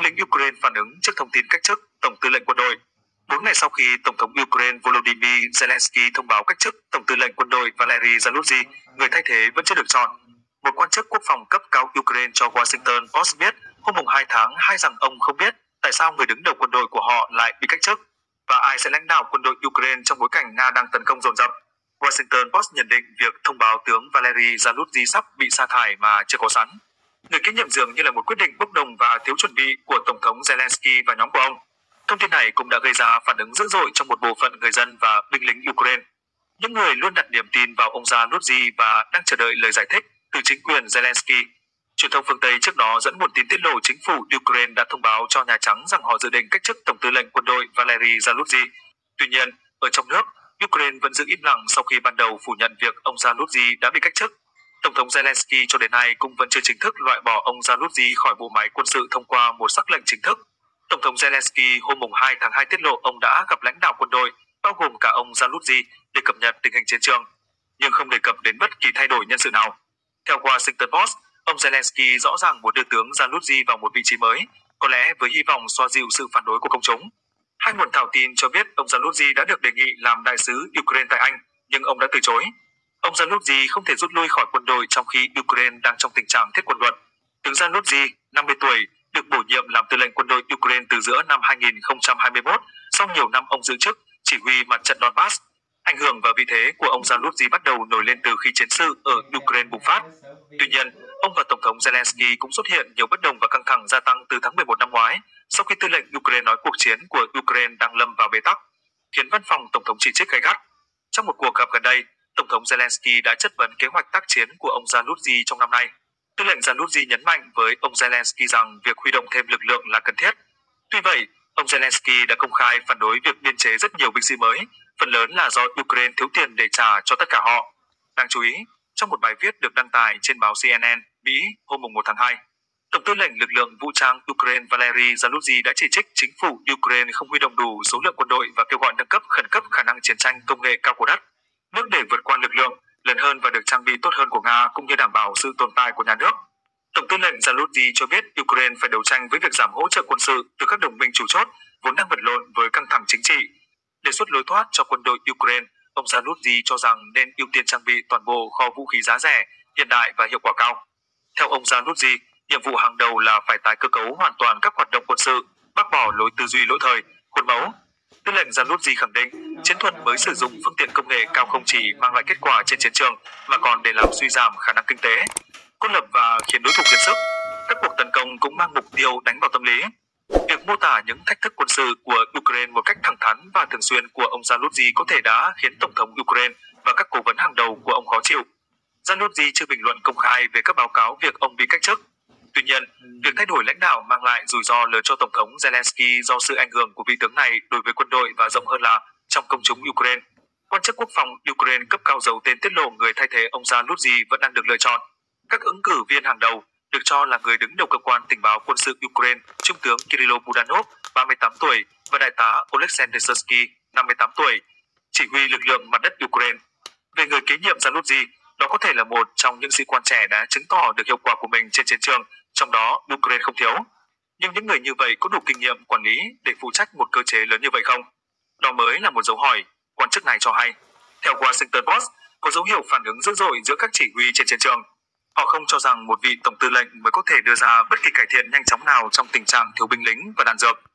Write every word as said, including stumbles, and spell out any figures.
binh lính Ukraine phản ứng trước thông tin cách chức Tổng tư lệnh quân đội. Bốn ngày sau khi Tổng thống Ukraine Volodymyr Zelensky thông báo cách chức Tổng tư lệnh quân đội Valery Zaluzhny, người thay thế vẫn chưa được chọn. Một quan chức quốc phòng cấp cao Ukraine cho Washington Post biết hôm hai tháng hai rằng ông không biết tại sao người đứng đầu quân đội của họ lại bị cách chức và ai sẽ lãnh đạo quân đội Ukraine trong bối cảnh Nga đang tấn công dồn dập. Washington Post nhận định việc thông báo tướng Valery Zaluzhny sắp bị sa thải mà chưa có sẵn. Người kế nhiệm dường như là một quyết định bốc đồng và thiếu chuẩn bị của Tổng thống Zelensky và nhóm của ông. Thông tin này cũng đã gây ra phản ứng dữ dội trong một bộ phận người dân và binh lính Ukraine. Những người luôn đặt niềm tin vào ông Zaluzhny và đang chờ đợi lời giải thích từ chính quyền Zelensky. Truyền thông phương Tây trước đó dẫn nguồn tin tiết lộ chính phủ Ukraine đã thông báo cho Nhà Trắng rằng họ dự định cách chức Tổng tư lệnh quân đội Valery Zaluzhny. Tuy nhiên, ở trong nước, Ukraine vẫn giữ im lặng sau khi ban đầu phủ nhận việc ông Zaluzhny đã bị cách chức. Tổng thống Zelensky cho đến nay cũng vẫn chưa chính thức loại bỏ ông Zaluzhny khỏi bộ máy quân sự thông qua một sắc lệnh chính thức. Tổng thống Zelensky hôm hai tháng hai tiết lộ ông đã gặp lãnh đạo quân đội, bao gồm cả ông Zaluzhny, để cập nhật tình hình chiến trường, nhưng không đề cập đến bất kỳ thay đổi nhân sự nào. Theo Washington Post, ông Zelensky rõ ràng muốn đưa tướng Zaluzhny vào một vị trí mới, có lẽ với hy vọng xoa dịu sự phản đối của công chúng. Hai nguồn thạo tin cho biết ông Zaluzhny đã được đề nghị làm đại sứ Ukraine tại Anh, nhưng ông đã từ chối. Ông Zaluzhny không thể rút lui khỏi quân đội trong khi Ukraine đang trong tình trạng thiết quân luật. Tướng Zaluzhny, năm mươi tuổi, được bổ nhiệm làm tư lệnh quân đội Ukraine từ giữa năm hai nghìn không trăm hai mươi mốt, sau nhiều năm ông giữ chức chỉ huy mặt trận Donbass. Ảnh hưởng và vị thế của ông Zaluzhny bắt đầu nổi lên từ khi chiến sự ở Ukraine bùng phát. Tuy nhiên, ông và Tổng thống Zelensky cũng xuất hiện nhiều bất đồng và căng thẳng gia tăng từ tháng mười một năm ngoái, sau khi tư lệnh Ukraine nói cuộc chiến của Ukraine đang lâm vào bế tắc, khiến văn phòng Tổng thống chỉ trích gay gắt. Trong một cuộc gặp gần đây, Tổng thống Zelensky đã chất vấn kế hoạch tác chiến của ông Zaluzhny trong năm nay. Tư lệnh Zaluzhny nhấn mạnh với ông Zelensky rằng việc huy động thêm lực lượng là cần thiết. Tuy vậy, ông Zelensky đã công khai phản đối việc biên chế rất nhiều binh sĩ mới, phần lớn là do Ukraine thiếu tiền để trả cho tất cả họ. Đáng chú ý, trong một bài viết được đăng tải trên báo C N N, Mỹ hôm một tháng hai, Tổng tư lệnh lực lượng vũ trang Ukraine Valery Zaluzhny đã chỉ trích chính phủ Ukraine không huy động đủ số lượng quân đội và kêu gọi nâng cấp khẩn cấp khả năng chiến tranh công nghệ cao của đất, nước để vượt qua lực lượng lớn hơn và được trang bị tốt hơn của Nga, cũng như đảm bảo sự tồn tại của nhà nước. Tổng tư lệnh Zaluzhny cho biết Ukraine phải đấu tranh với việc giảm hỗ trợ quân sự từ các đồng minh chủ chốt vốn đang vật lộn với căng thẳng chính trị. Đề xuất lối thoát cho quân đội Ukraine, ông Zaluzhny cho rằng nên ưu tiên trang bị toàn bộ kho vũ khí giá rẻ, hiện đại và hiệu quả cao. Theo ông Zaluzhny, nhiệm vụ hàng đầu là phải tái cơ cấu hoàn toàn các hoạt động quân sự, bác bỏ lối tư duy lỗi thời, khuôn mẫu. Tư lệnh Zaluzhny khẳng định, chiến thuật mới sử dụng phương tiện công nghệ cao không chỉ mang lại kết quả trên chiến trường mà còn để làm suy giảm khả năng kinh tế, cô lập và khiến đối thủ kiệt sức. Các cuộc tấn công cũng mang mục tiêu đánh vào tâm lý. Việc mô tả những thách thức quân sự của Ukraine một cách thẳng thắn và thường xuyên của ông Zaluzhny có thể đã khiến Tổng thống Ukraine và các cố vấn hàng đầu của ông khó chịu. Zaluzhny chưa bình luận công khai về các báo cáo việc ông bị cách chức. Tuy nhiên, việc thay đổi lãnh đạo mang lại rủi ro lớn cho Tổng thống Zelensky do sự ảnh hưởng của vị tướng này đối với quân đội và rộng hơn là trong công chúng Ukraine. Quan chức quốc phòng Ukraine cấp cao giấu tên tiết lộ người thay thế ông Zaluzhny vẫn đang được lựa chọn. Các ứng cử viên hàng đầu được cho là người đứng đầu cơ quan tình báo quân sự Ukraine, Trung tướng Kirilo Budanov, ba mươi tám tuổi, và Đại tá Oleksandr Syrsky, năm mươi tám tuổi, chỉ huy lực lượng mặt đất Ukraine. Về người kế nhiệm Zaluzhny, đó có thể là một trong những sĩ quan trẻ đã chứng tỏ được hiệu quả của mình trên chiến trường, trong đó Ukraine không thiếu. Nhưng những người như vậy có đủ kinh nghiệm quản lý để phụ trách một cơ chế lớn như vậy không? Đó mới là một dấu hỏi, quan chức này cho hay. Theo Washington Post, có dấu hiệu phản ứng dữ dội giữa các chỉ huy trên chiến trường. Họ không cho rằng một vị tổng tư lệnh mới có thể đưa ra bất kỳ cải thiện nhanh chóng nào trong tình trạng thiếu binh lính và đạn dược.